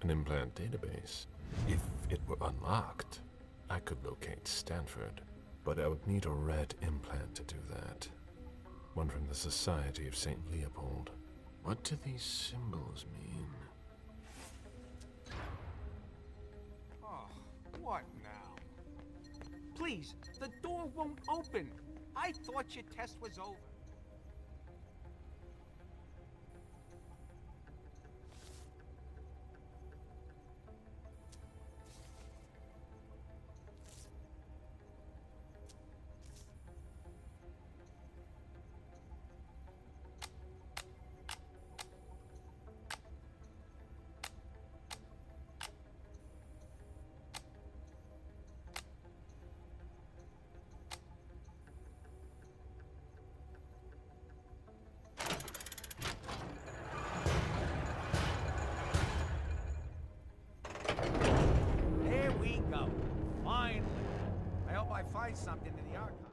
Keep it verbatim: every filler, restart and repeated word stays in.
An implant database. If it were unlocked, I could locate Stanford, but I would need a red implant to do that. One from the Society of Saint Leopold. What do these symbols mean? Oh, what now? Please, the door won't open. I thought your test was over. There we go. Finally. I hope I find something in the archive.